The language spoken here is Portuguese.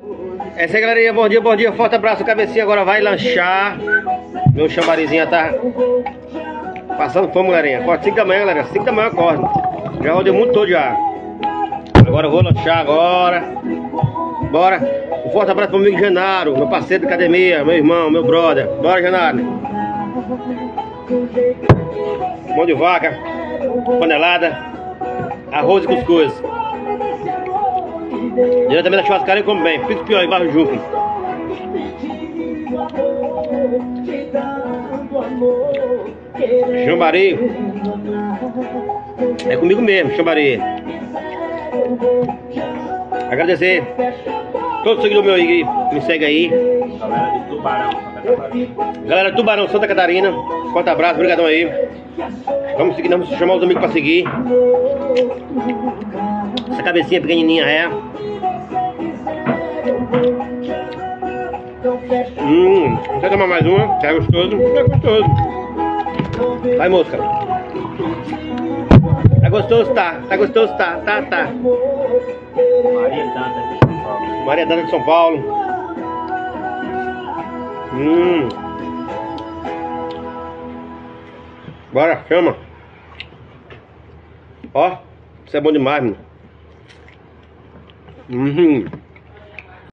É isso aí, galerinha, bom dia, forte abraço, cabecinha agora vai lanchar. Meu chambarizinho tá passando fome, galerinha. Acorda 5 da manhã, galera, 5 da manhã acorda. Já rodei muito todo já. Agora eu vou lanchar agora. Bora. Um forte abraço pro meu amigo Genaro, meu parceiro de academia, meu irmão, meu brother. Bora, Genaro. Mão de vaca, panelada, arroz e cuscuz. Diretamente da churrascaria, como bem. Piso Pior em Barro Juco. Chambari. É comigo mesmo, Chambari. Agradecer todo seguidor meu aí que me segue aí. Galera de Tubarão, Santa Catarina. Galera de Tubarão, Santa Catarina. Forte abraço, obrigadão aí. Vamos seguir, vamos chamar os amigos pra seguir. Essa cabecinha pequenininha é. Quer tomar mais uma? Tá gostoso? Tá gostoso. Vai, mosca. Tá gostoso, tá? Tá gostoso, tá? Tá. Maria Danta de São Paulo. Maria Danta de São Paulo. Bora, chama. Ó, isso é bom demais, mano.